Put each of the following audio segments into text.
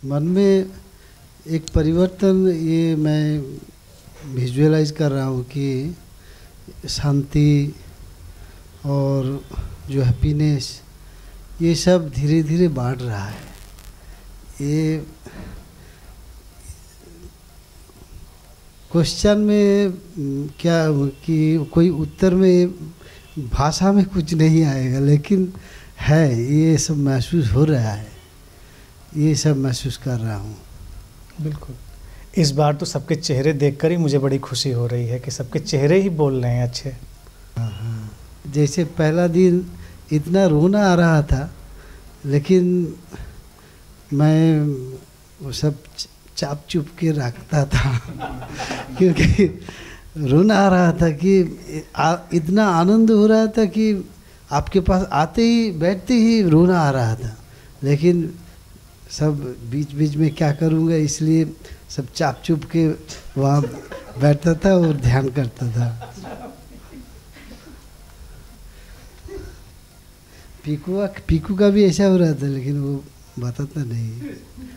मन में एक परिवर्तन ये मैं विजुअलाइज कर रहा हूँ कि शांति और जो हैप्पीनेस ये सब धीरे धीरे बढ़ रहा है। ये क्वेश्चन में क्या कि कोई उत्तर में भाषा में कुछ नहीं आएगा, लेकिन है ये सब महसूस हो रहा है, ये सब महसूस कर रहा हूँ। बिल्कुल। इस बार तो सबके चेहरे देखकर ही मुझे बड़ी खुशी हो रही है कि सबके चेहरे ही बोल रहे हैं अच्छे। हाँ, जैसे पहला दिन इतना रोना आ रहा था, लेकिन मैं वो सब चाप चुप के रखता था क्योंकि रोना आ रहा था कि इतना आनंद हो रहा था कि आपके पास आते ही बैठते ही रोना आ रहा था, लेकिन सब बीच बीच में क्या करूँगा इसलिए सब चाप चुप के वहाँ बैठता था और ध्यान करता था। पीकू का भी ऐसा हो रहा था, लेकिन वो बताता नहीं।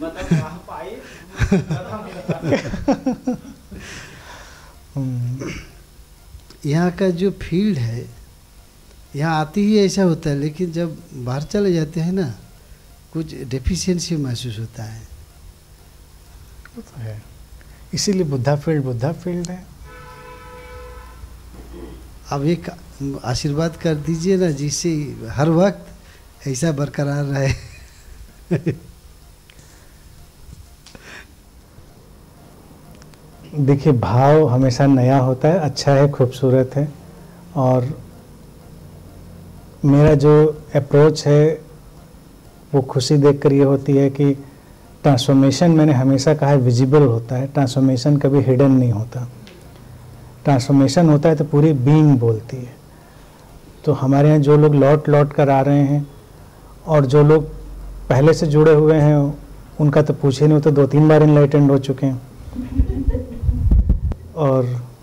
यहाँ का जो फील्ड है, यहाँ आते ही ऐसा होता है, लेकिन जब बाहर चले जाते हैं ना, कुछ डेफिशिएंसी महसूस होता है। वो तो है, इसीलिए बुद्धा फील्ड है। अब एक आशीर्वाद कर दीजिए ना, जिससे हर वक्त ऐसा बरकरार रहे। देखिए, भाव हमेशा नया होता है, अच्छा है, खूबसूरत है। और मेरा जो अप्रोच है वो खुशी देखकर ये होती है कि ट्रांसफॉर्मेशन, मैंने हमेशा कहा है, विजिबल होता है। ट्रांसफॉर्मेशन कभी हिडन नहीं होता। ट्रांसफॉर्मेशन होता है तो पूरी बीइंग बोलती है। तो हमारे यहाँ जो लोग लौट कर आ रहे हैं और जो लोग पहले से जुड़े हुए हैं उनका तो पूछे नहीं, वो तो 2-3 बार इनलाइटेंड हो चुके हैं। और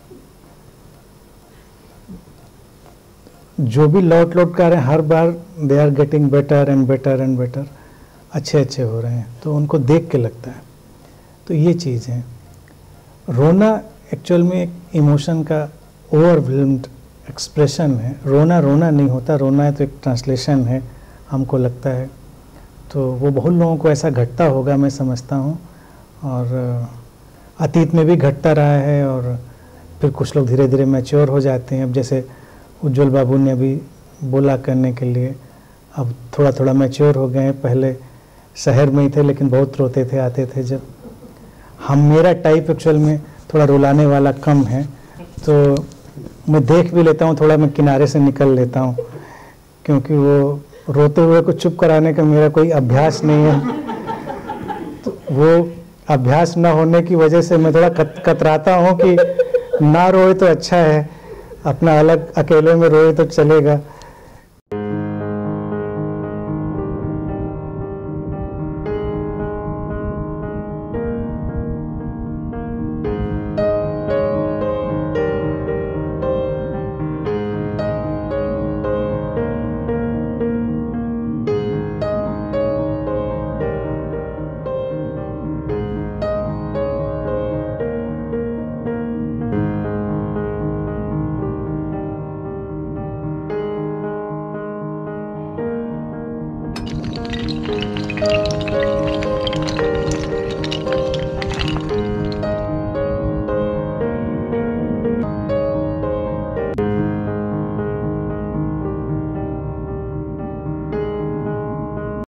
जो भी लौट कर आ रहे हैं, हर बार they are getting better and better and better, अच्छे हो रहे हैं, तो उनको देख के लगता है। तो ये चीज़ है। रोना एक्चुअल में एक इमोशन का ओवरवेल्म्ड एक्सप्रेशन है। रोना नहीं होता, रोना है तो एक ट्रांसलेशन है, हमको लगता है। तो वो बहुत लोगों को ऐसा घटता होगा, मैं समझता हूँ। और अतीत में भी घटता रहा है, और फिर कुछ लोग धीरे धीरे मैच्योर हो जाते हैं। अब जैसे उज्जवल बाबू ने अभी बोला करने के लिए, अब थोड़ा थोड़ा मैच्योर हो गए हैं। पहले शहर में ही थे, लेकिन बहुत रोते थे, आते थे जब। मेरा टाइप एक्चुअल में थोड़ा रुलाने वाला कम है, तो मैं देख भी लेता हूँ, थोड़ा मैं किनारे से निकल लेता हूँ, क्योंकि वो रोते हुए को चुप कराने का मेरा कोई अभ्यास नहीं है। तो वो अभ्यास न होने की वजह से मैं थोड़ा कतराता हूँ कि ना रोए तो अच्छा है, अपना अलग अकेले में रोए तो चलेगा।